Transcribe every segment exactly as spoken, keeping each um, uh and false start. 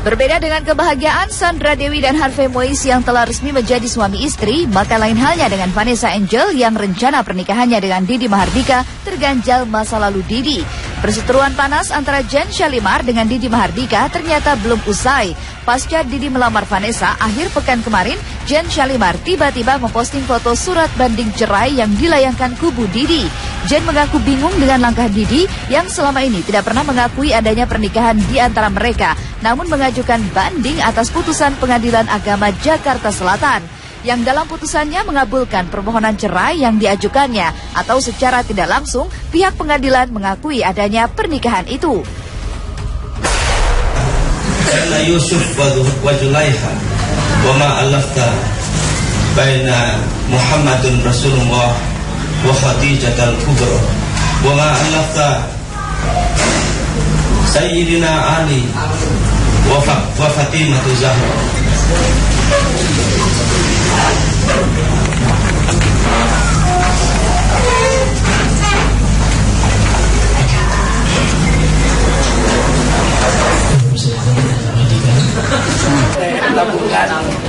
Berbeda dengan kebahagiaan Sandra Dewi dan Harvey Moise yang telah resmi menjadi suami istri, maka lain halnya dengan Vanessa Angel yang rencana pernikahannya dengan Didi Mahardika terganjal masa lalu Didi. Perseteruan panas antara Jen Shalimar dengan Didi Mahardika ternyata belum usai. Pasca Didi melamar Vanessa akhir pekan kemarin, Jen Shalimar tiba-tiba memposting foto surat banding cerai yang dilayangkan kubu Didi. Jen mengaku bingung dengan langkah Didi yang selama ini tidak pernah mengakui adanya pernikahan di antara mereka, namun mengajukan banding atas putusan Pengadilan Agama Jakarta Selatan, yang dalam putusannya mengabulkan permohonan cerai yang diajukannya, atau secara tidak langsung pihak pengadilan mengakui adanya pernikahan itu. Karena Yusuf wa Zulaiha wa ma alafta baina Muhammadun Rasulullah wa Khadijah al-Kubra wa ma alafta Sayyidina Ali wa Fatimah Zahra. Tabungan.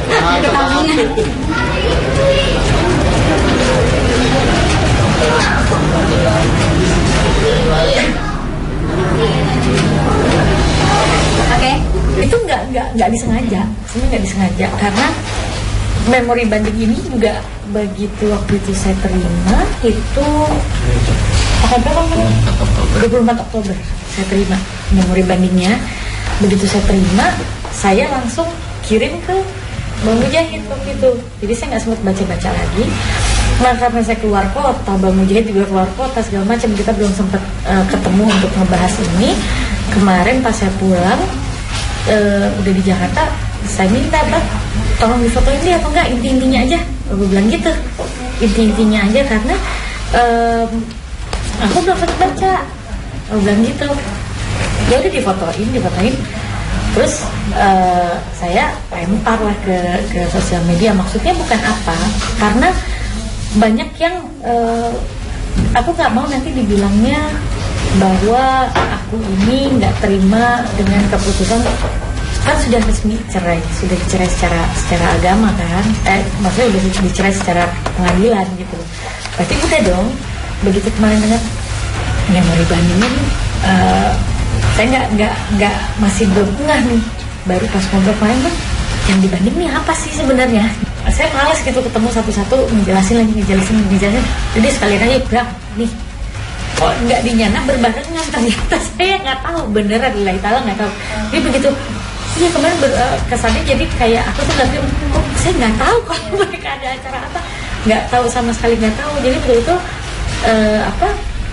Oke, itu nggak nggak nggak disengaja, ini nggak disengaja karena memori banding ini juga begitu waktu itu saya terima itu tanggal berapa? dua puluh empat Oktober saya terima memori bandingnya. Begitu saya terima, saya langsung kirim ke Bang Mujahid waktu itu. Jadi saya nggak sempat baca-baca lagi. Nah karena saya keluar kota, Bang Mujahid juga keluar kota segala macam, kita belum sempat uh, ketemu untuk ngebahas ini. Kemarin pas saya pulang uh, udah di Jakarta, saya minta Bang, tolong difotoin dia atau enggak inti-intinya aja. Gue bilang gitu, inti-intinya aja karena um, aku belum sempat baca. Gue bilang gitu. Ya udah difotoin, difotoin. Terus uh, saya lempar lah ke ke sosial media. Maksudnya bukan apa, karena banyak yang uh, aku nggak mau nanti dibilangnya bahwa aku ini nggak terima dengan keputusan. Kan sudah resmi cerai, sudah dicerai secara secara agama kan, eh maksudnya sudah dicerai secara pengadilan gitu. Berarti udah dong. Begitu kemarin dengar memori bandingnya nih, uh, saya nggak nggak nggak masih belum ngeh nih. Baru pas ngobrol kemarin Bang, yang dibanding nih apa sih sebenarnya? Saya malas gitu ketemu satu-satu ngejelasin lagi ngejelasin ngejelasin. Jadi sekalian aja Bang, nih kok nggak dinyana berbarengan, ternyata saya nggak tahu beneran lillahi ta'ala nggak tahu. Jadi begitu, iya kemarin ber, uh, kesannya jadi kayak aku tuh nggak oh, saya nggak tahu kalau mereka ada acara apa, nggak tahu sama sekali nggak tahu. Jadi betul-betul uh, apa?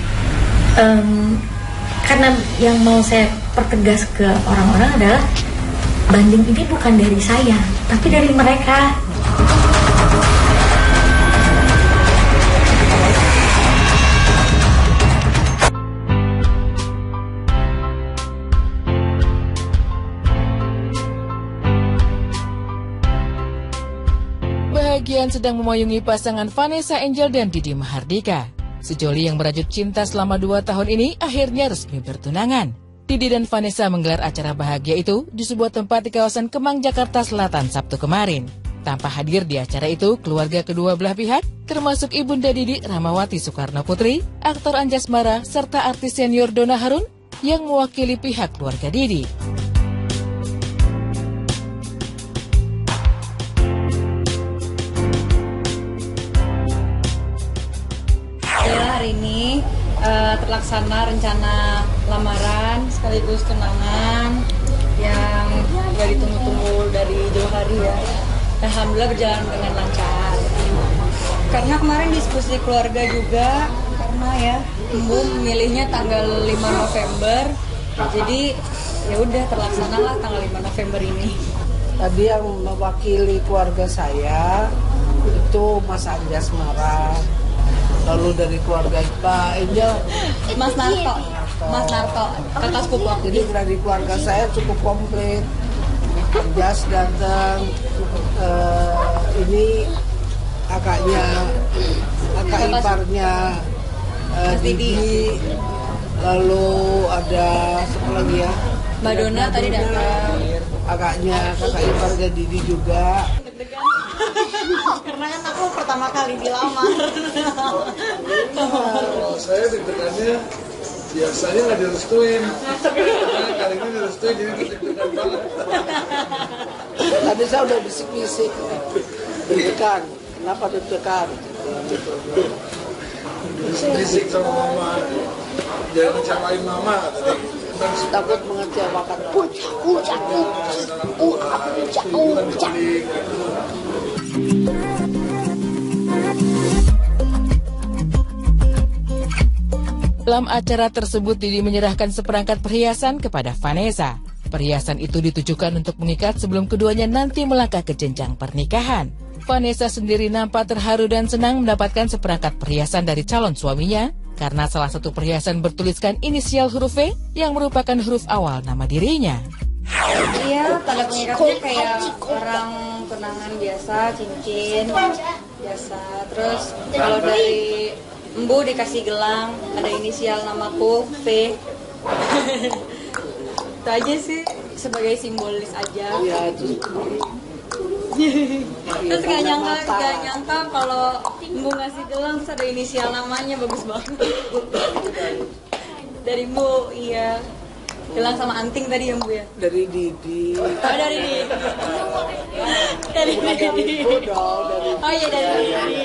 Um, karena yang mau saya pertegas ke orang-orang adalah banding ini bukan dari saya, tapi dari mereka. Bahagian sedang memayungi pasangan Vanessa Angel dan Didi Mahardika. Sejoli yang merajut cinta selama dua tahun ini akhirnya resmi bertunangan. Didi dan Vanessa menggelar acara bahagia itu di sebuah tempat di kawasan Kemang, Jakarta Selatan Sabtu kemarin. Tanpa hadir di acara itu, keluarga kedua belah pihak, termasuk Ibunda Didi Rahmawati Soekarno Putri, aktor Anjasmara, serta artis senior Donna Harun yang mewakili pihak keluarga Didi. Hari ini uh, terlaksana rencana lamaran sekaligus tunangan yang sudah ditunggu-tunggu dari jauh hari ya. Alhamdulillah berjalan dengan lancar. Karena kemarin diskusi keluarga juga, karena ya Ibu memilihnya tanggal lima November, jadi ya udah terlaksana lah tanggal lima November ini. Tadi yang mewakili keluarga saya itu Mas Anjasmara. Lalu dari keluarga Pak Angel, Mas Narto, Mas Narto, kakak sepupu. Jadi dari keluarga saya cukup komplit. Anjas datang, uh, ini kakaknya, kakak iparnya uh, Didi, lalu ada siapa lagi ya? Mbak Donna tadi datang. kakaknya, kakak iparnya Didi juga. Deg-degan. Karena kan aku pertama kali dilamar. Kalau saya deg-degannya biasanya nggak direstuin. Karena kali ini direstuin jadi deg-degan banget. Tadi saya udah bisik-bisik. Deg-degan. Kenapa deg-degan? Bisik sama mama. Jangan ngecewain mama tadi. Takut mengecewakan. Pucak, pucak, pucak, pucak, pucak. Dalam acara tersebut, Didi menyerahkan seperangkat perhiasan kepada Vanessa. Perhiasan itu ditujukan untuk mengikat sebelum keduanya nanti melangkah ke jenjang pernikahan. Vanessa sendiri nampak terharu dan senang mendapatkan seperangkat perhiasan dari calon suaminya, karena salah satu perhiasan bertuliskan inisial huruf V yang merupakan huruf awal nama dirinya. Iya, tanda pengikatnya kayak orang tunangan biasa, cincin biasa. Terus kalau dari embu dikasih gelang, ada inisial namaku V. Itu aja sih, sebagai simbolis aja. Ya, itu. Terus gak nyangka, gak nyangka kalau embu ngasih gelang terus ada inisial namanya, bagus banget. Dari embu, iya. Gelang sama anting tadi ya embu ya? Dari Didi. Oh dari Didi. Dari Didi. Oh iya dari Didi.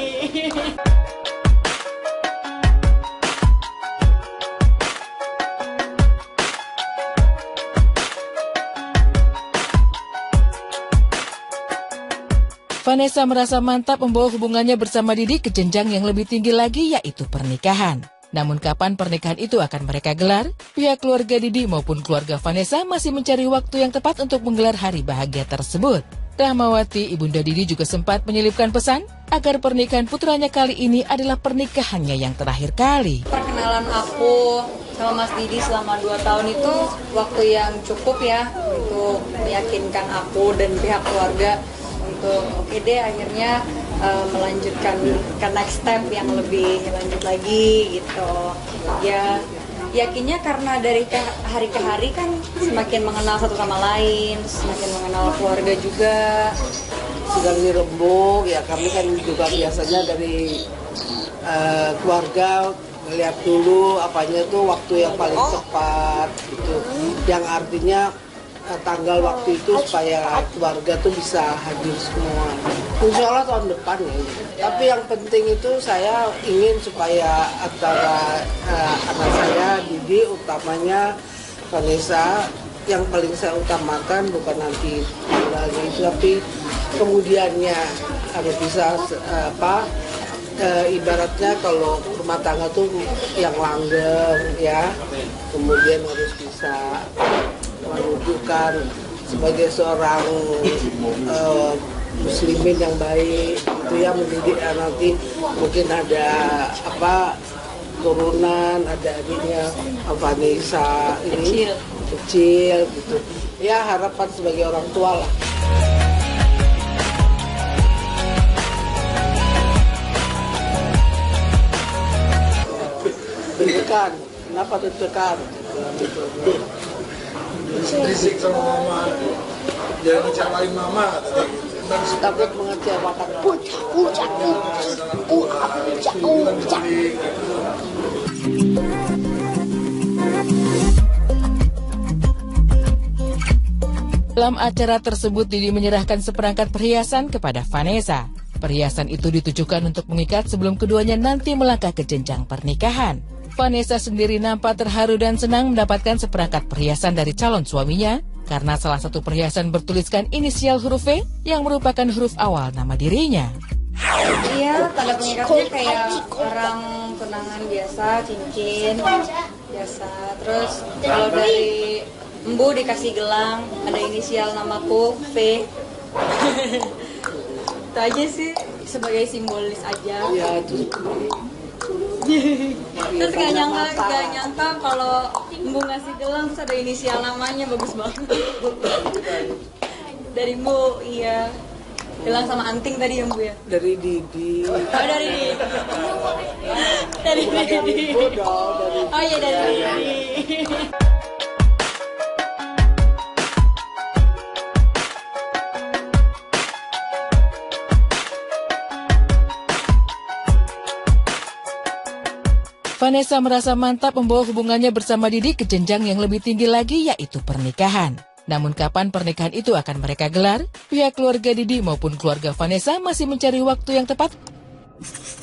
Vanessa merasa mantap membawa hubungannya bersama Didi ke jenjang yang lebih tinggi lagi, yaitu pernikahan. Namun kapan pernikahan itu akan mereka gelar? Pihak keluarga Didi maupun keluarga Vanessa masih mencari waktu yang tepat untuk menggelar hari bahagia tersebut. Rahmawati, ibunda Didi, juga sempat menyelipkan pesan agar pernikahan putranya kali ini adalah pernikahannya yang terakhir kali. Perkenalan aku sama Mas Didi selama dua tahun itu waktu yang cukup ya untuk meyakinkan aku dan pihak keluarga untuk oke deh akhirnya uh, melanjutkan ke next step yang lebih lanjut lagi gitu. Ya yakinnya karena dari ke, hari ke hari kan semakin mengenal satu sama lain, semakin mengenal keluarga juga. Sedang dirembuk ya, kami kan juga biasanya dari uh, keluarga melihat dulu apanya tuh waktu yang paling tepat gitu, yang artinya tanggal waktu itu supaya keluarga tuh bisa hadir semua. Insya Allah tahun depan ya. Tapi yang penting itu saya ingin supaya antara uh, anak saya Didi, utamanya Vanessa, yang paling saya utamakan bukan nanti tanggalnya itu, tapi kemudiannya harus bisa uh, apa uh, ibaratnya kalau rumah tangga tuh yang langgeng ya, kemudian harus bisa menunjukkan sebagai seorang uh, muslimin yang baik itu ya, mendidik nanti mungkin ada apa turunan, ada adiknya Vanessa ini kecil, kecil gitu ya, harapan sebagai orang tua lah. Deg-degan, kenapa deg-degan? Bisik sama mama. Jangan ngecewain mama tadi. Takut mengecewakan. Pucak, pucak, pucak, pucak, pucak. Dalam acara tersebut, Didi menyerahkan seperangkat perhiasan kepada Vanessa. Perhiasan itu ditujukan untuk mengikat sebelum keduanya nanti melangkah ke jenjang pernikahan. Vanessa sendiri nampak terharu dan senang mendapatkan seperangkat perhiasan dari calon suaminya, karena salah satu perhiasan bertuliskan inisial huruf V yang merupakan huruf awal nama dirinya. Iya, tanda pengikatnya kayak orang tunangan biasa, cincin biasa. Terus kalau dari embu dikasih gelang, ada inisial namaku V. Itu aja sih, sebagai simbolis aja. Ya, itu. Terus gak nyangka, gak nyangka kalau embu ngasih gelang terus ada inisial namanya, bagus banget. Dari embu, iya. Gelang sama anting tadi ya, embu ya? Dari Didi. Oh dari Didi. Dari Didi. Oh iya dari Didi. Vanessa merasa mantap membawa hubungannya bersama Didi ke jenjang yang lebih tinggi lagi, yaitu pernikahan. Namun kapan pernikahan itu akan mereka gelar? Pihak keluarga Didi maupun keluarga Vanessa masih mencari waktu yang tepat.